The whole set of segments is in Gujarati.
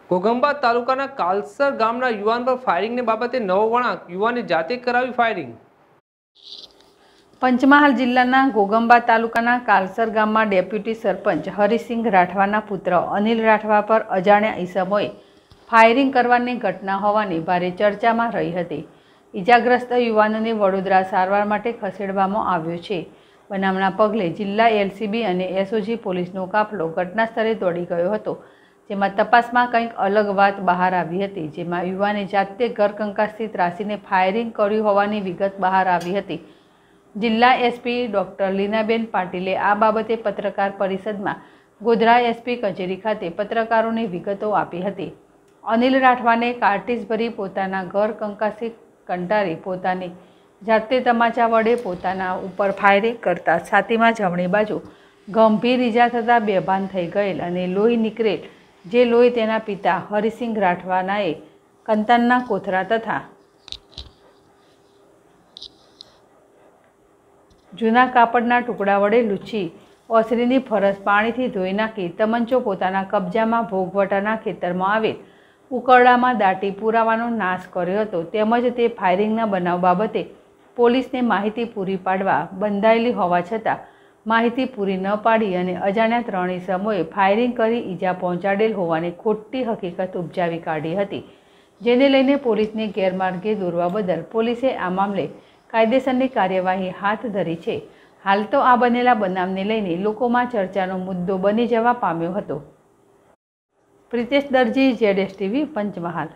ઘોઘંબા તાલુકાના કાલસર ગામના યુવાન પર ફાયરિંગને બાબતે નવો વળાંક, યુવાને જાતે કરાવી ફાયરિંગ। પંચમહાલ જિલ્લાના ઘોઘંબા તાલુકાના કાલસર ગામમાં ડેપ્યુટી સરપંચ હરિસિંહ રાઠવાના પુત્ર અનિલ રાઠવા પર અજાણ્યા ઈસમોએ ફાયરિંગ કરવાની ઘટના હોવાની ભારે ચર્ચામાં રહી હતી। ઈજાગ્રસ્ત યુવાનને વડોદરા સારવાર માટે ખસેડવામાં આવ્યો છે। બનાવના પગલે જિલ્લા એલસીબી અને એસઓજી પોલીસનો કાફલો ઘટના સ્થળે દોડી ગયો હતો, જેમાં તપાસમાં કંઈક અલગ વાત બહાર આવી હતી, જેમાં યુવાને જાતે ઘરકંકાસથી ત્રાસીને ફાયરિંગ કર્યું હોવાની વિગત બહાર આવી હતી। જિલ્લા એસપી ડોક્ટર લીનાબેન પાટીલે આ બાબતે પત્રકાર પરિષદમાં ગોધરા એસપી કચેરી ખાતે પત્રકારોને વિગતો આપી હતી। અનિલ રાઠવાને કાર્ટીજ ભરી પોતાના ઘર કંકાસથી કંટાળી પોતાની જાતે તમાચા વડે પોતાના ઉપર ફાયરિંગ કરતા છાતીમાં જમણી બાજુ ગંભીર ઈજા થતાં બેભાન થઈ ગયેલ અને લોહી નીકળેલ, જે લોહી તેના પિતા હરિસિંહ રાઠવાનાએ કંતાનના કોથળા તથા જૂના કાપડના ટુકડા વડે લૂછી ઓસરીની ફરસ પાણીથી ધોઈ નાખી તમંચો પોતાના કબજામાં ભોગવટાના ખેતરમાં આવેલ ઉકરડામાં દાટી પુરાવાનો નાશ કર્યો હતો, તેમજ તે ફાયરિંગના બનાવ બાબતે પોલીસને માહિતી પૂરી પાડવા બંધાયેલી હોવા છતાં માહિતી પૂરી ન પાડી અને અજાણ્યા 3 ઈસમોએ ફાયરિંગ કરી ઈજા પહોંચાડેલ હોવાની ખોટી હકીકત ઉપજાવી કાઢી હતી, જેને લઈને પોલીસને ગેરમાર્ગે દોરવા બદલ પોલીસે આ મામલે કાયદેસરની કાર્યવાહી હાથ ધરી છે। હાલ તો આ બનેલા બનાવને લઈને લોકોમાં ચર્ચાનો મુદ્દો બની જવા પામ્યો હતો। પ્રિતેશ દરજી, ZSTV, પંચમહાલ।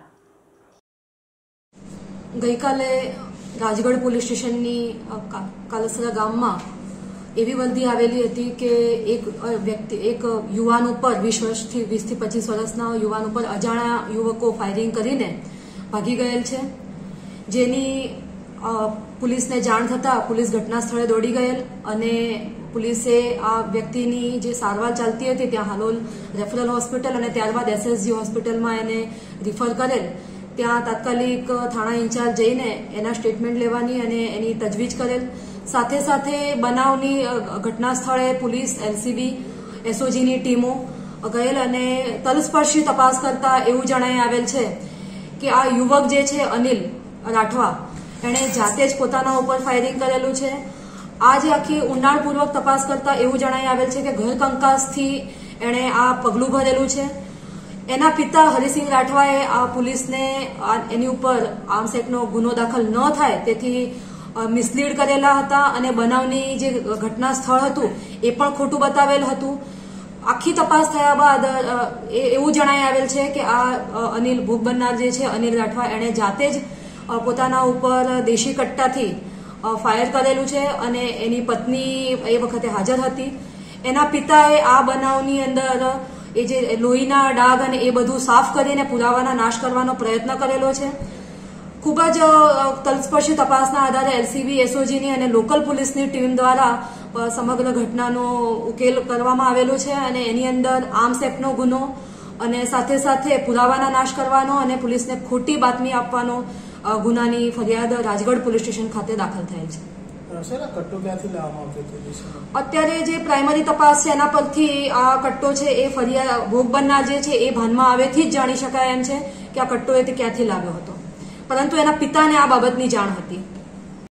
ગઈકાલે રાજગઢ પોલીસ સ્ટેશનની કાલસરા ગામમાં એવી વર્દી આવેલી હતી કે એક યુવાન ઉપર 20 થી 25 વર્ષના યુવાન ઉપર અજાણ્યા યુવકો ફાયરિંગ કરીને ભાગી ગયેલ છે, જેની પોલીસને જાણ થતાં પોલીસ ઘટના સ્થળે દોડી ગયેલ અને પોલીસે આ વ્યક્તિની જે સારવાર ચાલતી હતી ત્યાં હાલોલ રેફરલ હોસ્પિટલ અને ત્યારબાદ SSG હોસ્પિટલમાં એને રિફર કરેલ। ત્યાં તાત્કાલિક થાણા ઇન્ચાર્જ જઈને એના સ્ટેટમેન્ટ લેવાની અને એની તજવીજ કરેલ। સાથે સાથે બનાવની ઘટના સ્થળે પોલીસ, LCB, SOGની ટીમો ગયેલ અને તલસ્પર્શી તપાસ કરતા એવું જણાઈ આવેલ છે કે આ યુવક જે છે અનિલ રાઠવા, એણે જાતે જ પોતાના ઉપર ફાયરિંગ કરેલું છે। આ જે આખી ઊંડાણપૂર્વક તપાસ કરતા એવું જણાઈ આવેલ છે કે ઘર કંકાસથી એણે આ પગલું ભરેલું છે। એના પિતા હરિસિંહ રાઠવાએ આ પોલીસને એની ઉપર આર્મ્સ એક્ટનો ગુનો દાખલ ન થાય તેથી મિસલીડ કરેલા હતા અને બનાવની જે ઘટના સ્થળ હતું એ પણ ખોટું બતાવેલ હતું। આખી તપાસ થયા બાદ એવું જણાઈ આવેલ છે કે આ અનિલ ભોગ બનનાર જે છે અનિલ રાઠવા, એણે જાતે જ પોતાના ઉપર દેશી કટ્ટાથી ફાયર કરેલું છે અને એની પત્ની એ વખતે હાજર હતી। એના પિતાએ આ બનાવની અંદર એ જે લોહીના ડાઘ અને એ બધું સાફ કરીને પુરાવાના નાશ કરવાનો પ્રયત્ન કરેલો છે। ખૂબ જ તલસ્પર્શી તપાસના આધારે LCB, SOGની અને લોકલ પોલીસની ટીમ દ્વારા સમગ્ર ઘટનાનો ઉકેલ કરવામાં આવેલો છે અને એની અંદર આર્મ્સ એક્ટનો ગુનો અને સાથે સાથે પુરાવાના નાશ કરવાનો અને પોલીસને ખોટી બાતમી આપવાનો ગુનાની ફરિયાદ રાજગઢ પોલીસ સ્ટેશન ખાતે દાખલ થયેલ છે। અત્યારે જે પ્રાઇમરી તપાસ છે એના પરથી આ કટ્ટો છે એ ફરિયાદ ભોગ બનનાર જે છે એ ભાનમાં આવેથી જ જાણી શકાય એમ છે કે આ કટ્ટો એ ક્યાંથી લાવ્યો હતો, પરંતુ એના પિતાને આ બાબતની જાણ હતી।